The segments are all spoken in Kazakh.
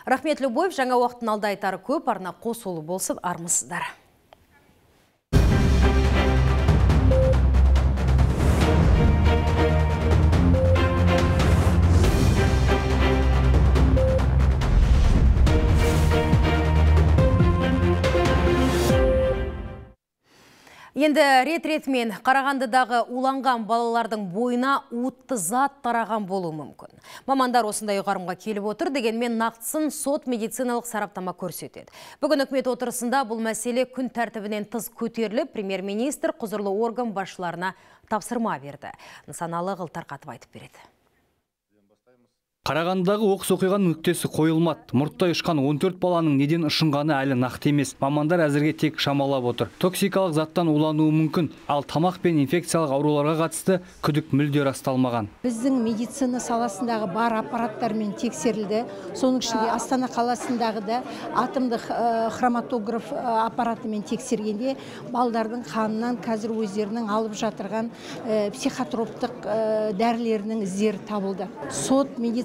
Рахмет, Любовь, жаңа уақыттың алда айтары көп, арна қосулы болсын, армысыздар. Енді рет-ретмен Қарағандыдағы уланған балалардың бойына уытты зат тараған болуы мүмкін. Мамандар осындай ұйғарымға келіп отыр, дегенмен нақтысын сот медициналық сараптама көрсетеді. Бүгін үкімет отырысында бұл мәселе күн тәртібінен тыс көтеріліп, премьер-министр құзырлы орган басшыларына тапсырма берді. Нысаналы Тарқатов айтып береді. Қарағандыдағы оқыс оқиғаның нүктесі қойылмады. Мұрттай ұшқан 14 баланың неден ұшынғаны әлі нақты емес. Мамандар әзірге тек шамалап отыр. Токсикалық заттан улануы мүмкін, ал тамақ пен инфекциялық ауруларға қатысты күдік мүлде расталмаған. Біздің медицина саласындағы бар аппараттармен тексерілді. Соның ішінде Астана қаласындағы да атомдық хроматограф аппаратымен тексергенде балдардың қанынан қазір өздерінің алып жатырған психотроптық дәрілерінің іздері табылды. Сот медициналық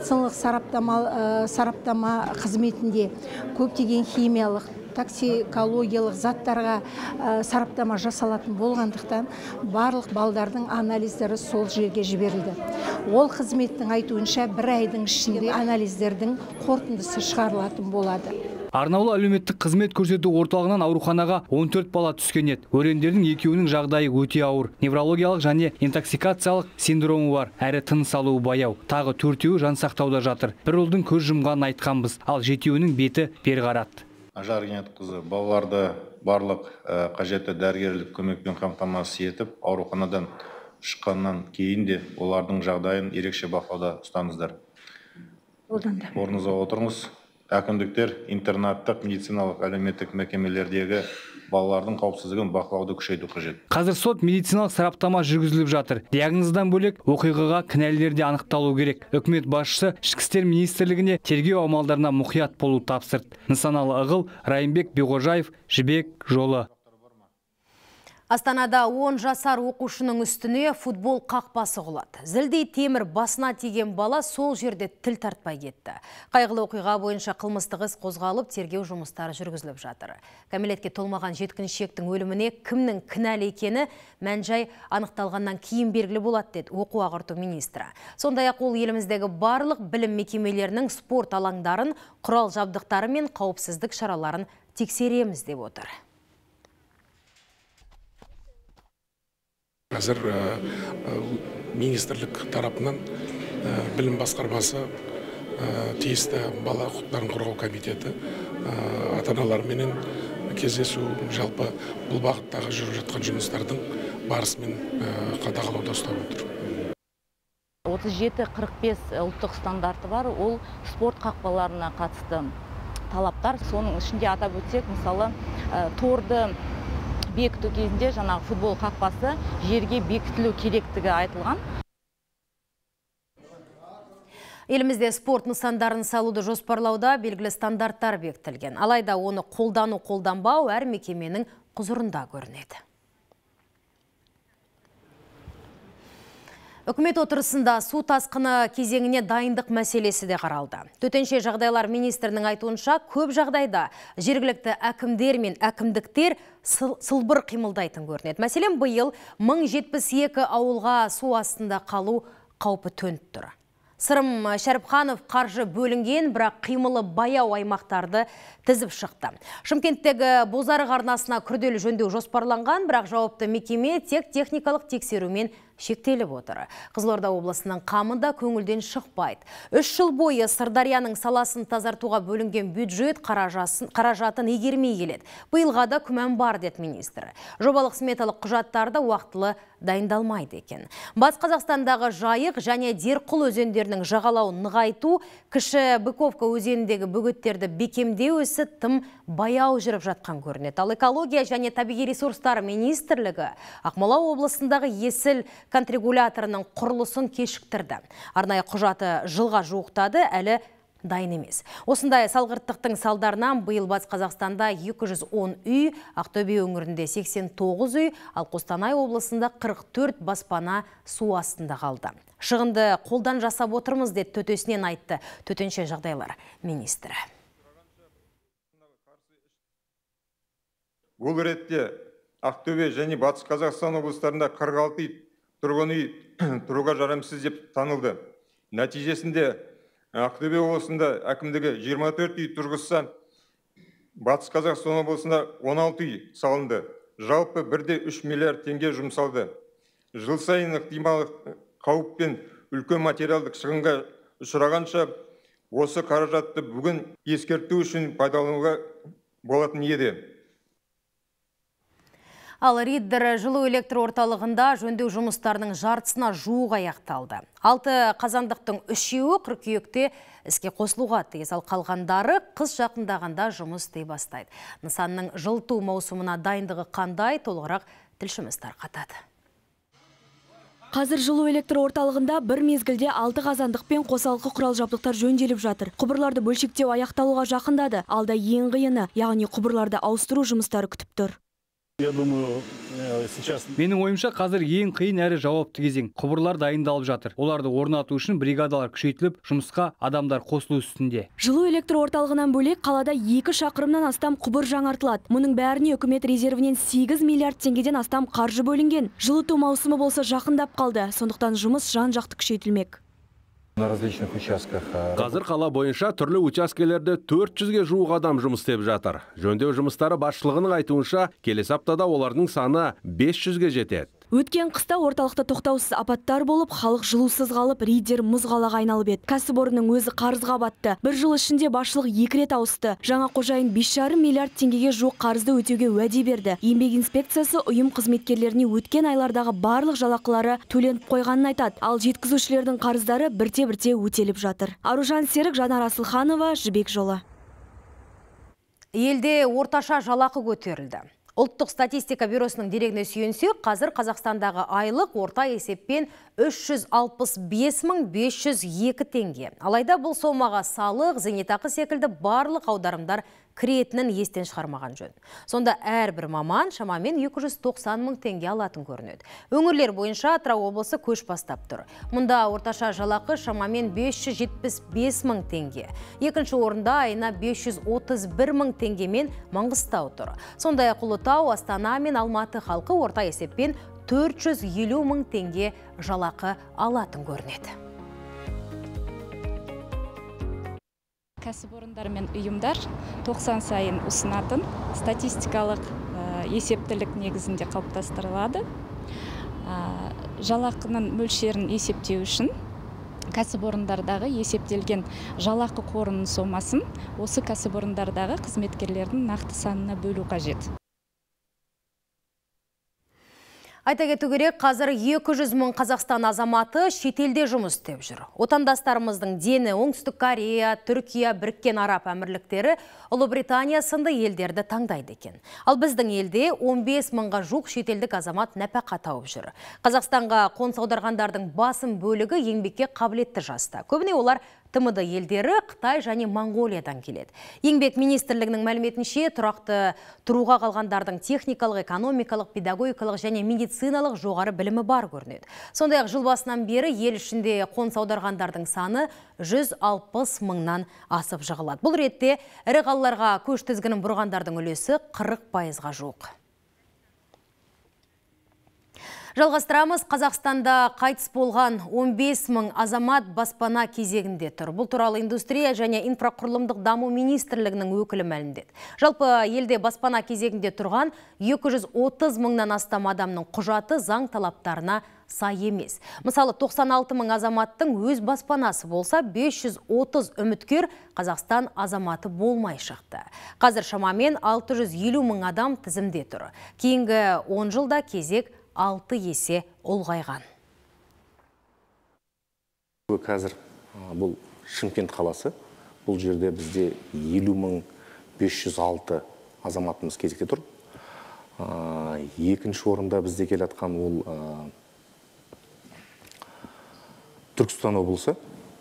сараптама қызметінде көптеген химиялық, токсикологиялық заттарға сараптама жасалатын болғандықтан барлық балдардың анализдері сол жерге жіберілді. Ол қызметтің айтуынша бір айдың ішінде анализдердің қорытындысы шығарылатын болады. Арнаулы әлеуметтік қызмет көрсету орталығынан ауруханаға 14 бала түскен еді. Өрендердің екеуінің жағдайы өте ауыр. Неврологиялық және интоксикациялық синдромы бар, әрі тыныс алуы баяу. Тағы 4-еуі жансақтауда жатыр. Бір ұлдың көз жұмғанын айтқанбыз, ал 7-еуінің беті бері қарады. Ажар Геннадқызы балаларды барлық қажетті дәрігерлік көмекпен қамтамасыз етіп, ауруханадан шыққаннан кейін де олардың жағдайын ерекше бақылауда ұстаңыздар. Орныңызға отырыңыз. Әкімдіктер интернаттық медициналық әлеуметтік мекемелердегі балалардың қауіпсіздігін бақылауды күшейту қажет. Қазір сот медициналық сараптама жүргізіліп жатыр. Диагноздан бөлек оқиғаға кінәлілер де анықталу керек. Үкімет басшысы Ішкі істер министрлігіне тергеу амалдарына мұқият болу тапсырды. Нысаналы Ығыл, Райымбек Беғожаев, Жібек жолы. Астанада 10 жасар оқушының үстіне футбол қақпасы құлады. Зілдей темір басына тиген бала сол жерде тіл тартпай кетті. Қайғылы оқиға бойынша қылмыстық іс қозғалып, тергеу жұмыстары жүргізіліп жатыр. Кәмелетке толмаған жеткіншектің өліміне кімнің кінәлі екені мән-жай анықталғаннан кейін белгілі болады, деді оқу ағарту министрі. Сондай-ақ ол еліміздегі барлық білім мекемелерінің спорт алаңдарын, құрал жабдықтары мен қауіпсіздік шараларын тексереміз деп отыр. Қазір министрлік тарапынан білім басқармасы, тиісті бала құқықтарын қорғау комитеті ата-аналармен кездесу, жалпы бұл бағыттағы жүріп жатқан жұмыстардың барысымен қадағалауда ұстап отыр. 37-45 ұлттық стандарты бар, ол спорт қақпаларына қатысты талаптар. Соның ішінде атап өтсек, мысалы, торды бекіту кезінде жаңағы футбол қақпасы жерге бекітілу керектігі айтылған. Елімізде спорт нысандарын салуды жоспарлауда белгілі стандарттар бекітілген. Алайда оны қолданбау әр мекеменің құзырында көрінеді. Үкімет отырысында су тасқыны кезеңіне дайындық мәселесі де қаралды. Төтенше жағдайлар министрінің айтуынша, көп жағдайда жергілікті әкімдер мен әкімдіктер сылбыр қимылдайтын көрінеді. Мәселен, биыл 1072 ауылға су астында қалу қаупі төніп тұр. Сырым Шәріпханов қаржы бөлінген, бірақ қимылы баяу аймақтарды тізіп шықты. Шымкенттегі Бозарық арнасына күрделі жөндеу жоспарланған, бірақ жауапты мекеме тек техникалық тексерумен шектеліп отыр. Қызылорда облысының қамында көңілден шықпайды. 3 жыл бойы Сырдарияның саласын тазартуға бөлінген бюджет қаражатын игермей келеді. Биылға да күмән бар, деді министр. Жобалық сметалық құжаттарды уақытылы дайындалмайды екен. Батыс Қазақстандағы Жайық және Дерқұл өзендерінің жағалауын нығайту, Кіші Быковка өзеніндегі бөгеттерді бекемдеу ісі тым баяу жүріп жатқан көрінеді. Ал экология және табиғи ресурстар министрлігі Ақмола облысындағы Есіл контрегуляторының құрылысын кешіктірді. Арнайы құжаты жылға жуықтады, әлі дайын емес. Осындай салғырттықтың салдарынан биыл Батыс Қазақстанда 210 үй, Ақтөбе өңірінде 89 үй, ал Қостанай облысында 44 баспана су астында қалды. Шығынды қолдан жасап отырмыз, деді төтесінен айтты төтенше жағдайлар министрі. Бұл ретте Ақтөбе және Батыс Қазақстан облыстарында 46 үй тұрғын үй тұруға жарамсыз деп танылды. Нәтижесінде Ақтөбе облысында әкімдігі 24 үй тұрғызса, Батыс Қазақстан облысында 16 үй салынды. Жалпы 1,3 миллиард теңге жұмсалды. Жыл сайын ықтимал қауіп пен үлкен материалдық шығынға ұшырағанша, осы қаражатты бүгін ескерту үшін пайдалануға болатын еді. Ал Риддер жылу электр орталығында жөндеу жұмыстарының жартысына жуық аяқталды. 6 қазандықтың 3-еуі қыркүйекте іске қосылуға тиіс, ал қалғандары қыс жақындағанда жұмыс істей бастайды. Нысанның жылыту маусымына дайындығы қандай, толығырақ тілшіміз тарқатады. Қазір жылу электр орталығында бір мезгілде 6 қазандық пен қосалқы құрал жабдықтар жөнделіп жатыр. Құбырларды бөлшектеу аяқталуға жақындады. Алда ең қиыны, яғни құбырларды ауыстыру жұмыстары күтіп тұр. Менің ойымша қазір ең қиын әрі жауапты кезең. Құбырлар дайындалып жатыр. Оларды орнату үшін бригадалар күшейтіліп, жұмысқа адамдар қосылу үстінде. Жылу электр орталығынан бөлек қалада 2 шақырымнан астам құбыр жаңартылады. Мұның бәріне үкімет резервінен 8 миллиард теңгеден астам қаржы бөлінген. Жылыту маусымы болса жақындап қалды. Сондықтан жұмыс жан-жақты күшейтілмек. Қазір қала бойынша түрлі учаскелерде 400-ге жуық адам жұмыс істеп жатыр. Жөндеу жұмыстары басшылығының айтуынша, келесі аптада олардың саны 500-ге жетеді. Өткен қыста орталықта тоқтаусыз апаттар болып, халық жылусыз қалып, Риддер мұз қалаға айналып еді. Кәсіпорынның өзі қарызға батты. Бір жыл ішінде басшылық 2 рет ауысты. Жаңа қожайын 5,5 миллиард теңгеге жуық қарызды өтеуге уәде берді. Еңбек инспекциясы ұйым қызметкерлеріне өткен айлардағы барлық жалақылары төленіп қойғанын айтады. Ал жеткізушілердің қарыздары бірте-бірте өтеліп жатыр. Аружан Серік, Жанар Асылханова, Жібек жолы. Елде орташа жалақы көтерілді. Ұлттық статистика бюросының дерегіне сүйенсек, қазір Қазақстандағы айлық орта есеппен 365.502 теңге. Алайда бұл сомаға салық, зейнетақы секілді барлық аударымдар кіретінін естен шығармаған жөн. Сонда әрбір маман шамамен 290 мың теңге алатын көрінеді. Өңірлер бойынша Атырау облысы көш бастап тұр. Мұнда орташа жалақы шамамен 575 мың теңге. Екінші орында айына 531 мың теңгемен Маңғыстау тұр. Сондай-ақ Ұлытау, Астана мен Алматы халқы орта есеппен 450 мың теңге жалақы алатын көрінеді. Кәсіпорындар мен ұйымдар 90 сайын ұсынатын статистикалық есептілік негізінде қалыптастырылады. Жалақының мөлшерін есептеу үшін кәсіпорындардағы есептелген жалақы қорының сомасын осы кәсіпорындардағы қызметкерлердің нақты санына бөлу қажет. Айта кету керек, қазір 200 мың Қазақстан азаматы шетелде жұмыс істеп жүр. Отандастарымыздың дені Оңтүстік Корея, Түркия, Біріккен Араб Әмірліктері, Ұлыбритания сынды елдерді таңдайды екен. Ал біздің елде 15 мыңға жуық шетелдік азамат нәпақа тауып жүр. Қазақстанға қоныс аударғандардың басым бөлігі еңбекке қабілетті жаста. Көбіне олар ТМД елдері, Қытай және Моңғолиядан келеді. Еңбек министрлігінің мәліметінше, тұрақты тұруға қалғандардың техникалық, экономикалық, педагогикалық және медициналық жоғары білімі бар көрінеді. Сондай-ақ жыл басынан бері ел ішінде қоныс аударғандардың саны 160 мыңнан асып жығылады. Бұл ретте ірі қалаларға көш тізгінін бұрғандардың үлесі 40%-ға жуық. Жалғастырамыз. Қазақстанда қайтыс болған 15 мың азамат баспана кезегінде тұр. Бұл туралы индустрия және инфрақұрылымдық даму министрлігінің өкілі мәлімдеді. Жалпы елде баспана кезегінде тұрған 230 мыңнан астам адамның құжаты заң талаптарына сай емес. Мысалы, 96 мың азаматтың өз баспанасы болса, 530 үміткер Қазақстан азаматы болмай шықты. Қазір шамамен 650 мың адам тізімде тұр. Кейінгі 10 жылда кезек 6 есе ұлғайған. Қазір бұл Шымкент қаласы. Бұл жерде бізде 50.506 азаматымыз кезекте тұр. Екінші орында бізде келатқан ол Түркістан облысы.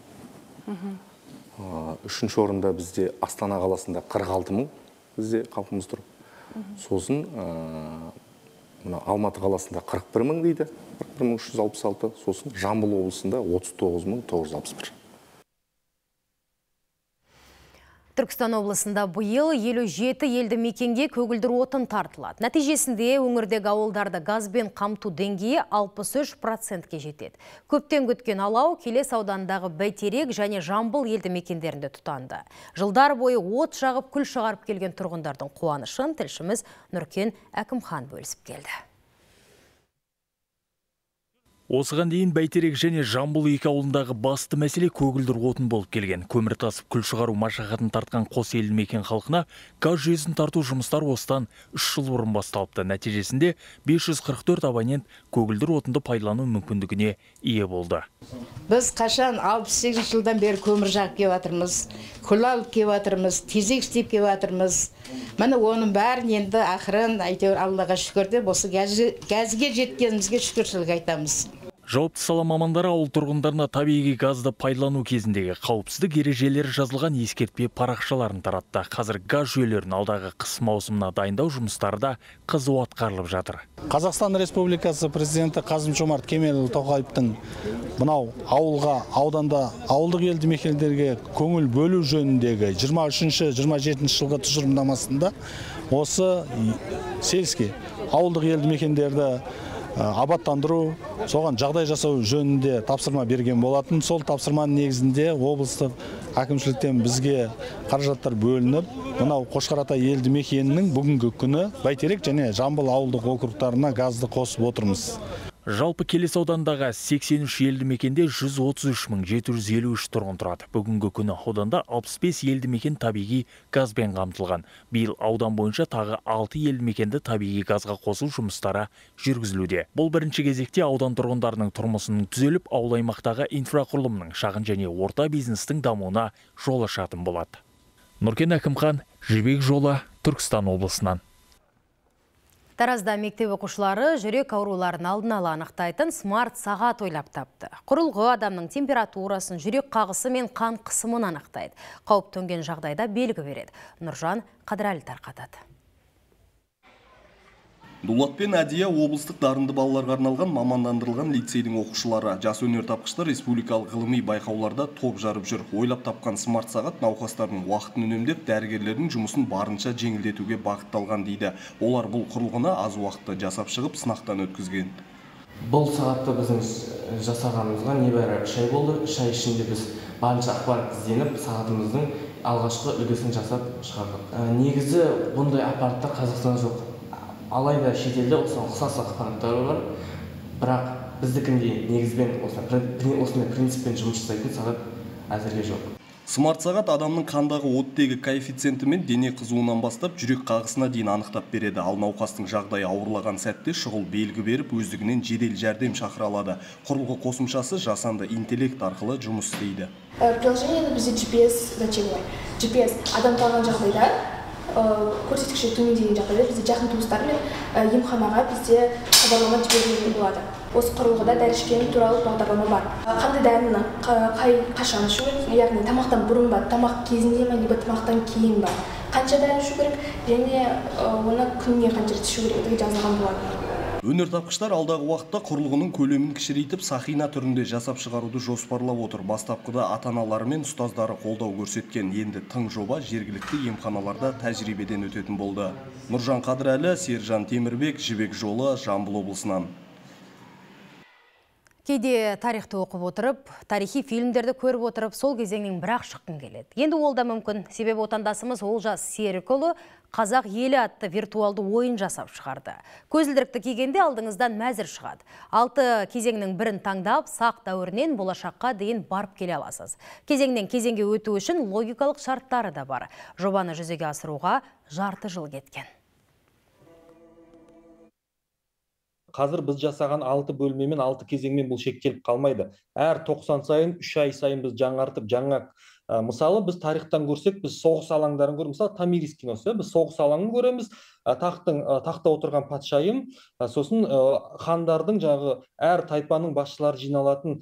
Үшінші орында бізде Астана қаласында 46 мың бізде халқымыз тұр. Сосын Алматы қаласында 41 мың дейді, 41.366, сосын Жамбыл облысында 39.961. Түркістан облысында бұйыл 57 елді мекенге көгілдір отын тартылады. Нәтижесінде өңірдегі ауылдарды газбен қамту деңгейі 63%-ке жетеді. Көптен күткен алау Келес ауданындағы Бәйтерек және Жамбыл елді мекендерінде тұтанды. Жылдар бойы от жағып күл шығарып келген тұрғындардың қуанышын тілшіміз Нұркен Әкімхан бөлісіп келді. Осыған дейін Бәйтерек және Жамбыл екі ауылындағы басты мәселе көгілдір отын болып келген. Көмір тасып күл шығару машақатын тартқан қос елді мекен халқына газ жүйесін тарту жұмыстар осыдан 3 жыл бұрын басталыпты. Нәтижесінде 544 абонент көгілдір отынды пайдалану мүмкіндігіне ие болды. Біз қашан 68 жылдан бері көмір жағып кеп жатырмыз, күл алып кеп жатырмыз, тезек істеп кеп жатырмыз. Міне оның бәрін енді ақырын әйтеуір Аллаға шүкір деп осы газге жеткенімізге шүкіршілік айтамыз. Жауапты сала мамандары ауыл тұрғындарына табиғи газды пайдалану кезіндегі қауіпсіздік ережелері жазылған ескертпе парақшаларын таратты. Қазір газ жүйелерін алдағы қыс маусымына дайындау жұмыстары да қызу атқарылып жатыр. Қазақстан Республикасы президенті Қасым-Жомарт Кемелұлы Тоқаевтың мынау ауылға, ауданда ауылдық елді мекендерге көңіл бөлу жөніндегі 23-27 жылғы тұжырымдамасында осы сельский ауылдық елді мекендерді абаттандыру, соған жағдай жасау жөнінде тапсырма берген болатын. Сол тапсырманың негізінде облыстық әкімшіліктен бізге қаражаттар бөлініп, мынау Қошқарата елді мекенінің бүгінгі күні Бәйтерек және Жамбыл ауылдық округтарына газды қосып отырмыз. Жалпы Келес аудандағы 83 елді мекенде 133.753 тұрғын тұрады. Бүгінгі күні ауданда 65 елді мекен табиғи газбен қамтылған. Биыл аудан бойынша тағы 6 елді мекенді табиғи газға қосу жұмыстары жүргізілуде. Бұл бірінші кезекте аудан тұрғындарының тұрмысының түзеліп, ауыл аймақтағы инфрақұрылымның шағын және орта бизнестің дамуына жол ашатын болады. Нұркен Әкімхан, Жібек жолы, Түркістан облысынан. Таразда мектеп оқушылары жүрек ауруларын алдын ала анықтайтын смарт сағат ойлап тапты. Құрылғы адамның температурасын, жүрек қағысы мен қан қысымын анықтайды. Қауіп төнген жағдайда белгі береді. Нұржан Қадырәлі тарқатады. Дулат пен Әдия облыстық дарынды балаларға арналған мамандандырылған лицейдің оқушылары. Жас өнертапқыштар республикалық ғылыми байқауларда топ жарып жүр. Ойлап тапқан смарт сағат науқастардың уақытын үнемдеп, дәрігерлердің жұмысын барынша жеңілдетуге бағытталған дейді. Олар бұл құрылғыны аз уақытта жасап шығып, сынақтан өткізген. Бұл сағатты біздің жасағанымызға небәрі 3 ай болды. 3 ай ішінде біз барынша ақпарат ізденіп, сағатымыздың алғашқы үлгісін жасап шығардық. Негізі бұндай аппараттар Қазақстанда жоқ. Алайда шетелде ұқсас ақпараттары бар, бірақ біздікіндей негізбен осындай принциппен жұмыс жасайтын сағат әзірге жоқ. Смарт сағат адамның қандағы оттегі коэффициенті мен дене қызуынан бастап жүрек қағысына дейін анықтап береді. Ал науқастың жағдайы ауырлаған сәтте шұғыл белгі беріп, өздігінен жедел жәрдем шақыра алады. Құрылғы қосымшасы жасанды интеллект арқылы жұмыс істейді. Приложение бізде GPS датчигі бар. GPS адам қалған жағдайда көрсеткіші төмендеген жағдайда бізде жақын туыстармен емханаға бізде хабарлама жіберілетін болады. Осы құрылғыда дәрішкені туралы бағдарлама бар. Қандай дәріні қашан ішу керек, яғни тамақтан бұрын ба, тамақ кезінде ме, либо тамақтан кейін ба, қанша дәрі ішу керек және оны күніне қанша рет ішу керектігі жазылған болады. Өнертапқыштар алдағы уақытта құрылғының көлемін кішірейтіп, сақина түрінде жасап шығаруды жоспарлап отыр. Бастапқыда ата-аналары мен ұстаздары қолдау көрсеткен. Енді тың жоба жергілікті емханаларда тәжірибеден өтетін болды. Нұржан Қадырәлі, Сержан Темірбек, Жібек жолы, Жамбыл облысынан. Кейде тарихты оқып отырып, тарихи фильмдерді көріп отырып, сол кезеңнен бірақ шыққың келеді. Енді ол да мүмкін. Себебі отандасымыз Олжас Серікұлы Қазақ елі атты виртуалды ойын жасап шығарды. Көзілдірікті кигенде алдыңыздан мәзір шығады. 6 кезеңнің бірін таңдап, сақ дәуірінен болашаққа дейін барып келе аласыз. Кезеңнен кезеңге өту үшін логикалық шарттары да бар. Жобаны жүзеге асыруға жарты жыл кеткен. Қазір біз жасаған 6 бөлмемен 6 кезеңмен бұл шектеліп қалмайды. Әр 90 сайын, 3 ай сайын біз жаңартып, мысалы біз тарихтан көрсек, біз соғыс алаңдарын көреміз. Мысалы Томирис киносы, біз соғыс алаңын көреміз. Тақта отырған патшайым, сосын хандардың жағы әр тайпаның басшылары жиналатын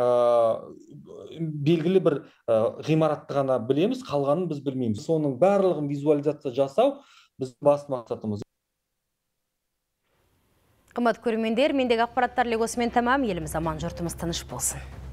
белгілі бір ғимаратты ғана білеміз, қалғанын біз білмейміз. Соның барлығын визуализация жасау біздің басты мақсатымыз. Қымбатты көрермендер, мендегі ақпараттар осымен тамам. Еліміз аман, жұртымыз тыныш болсын.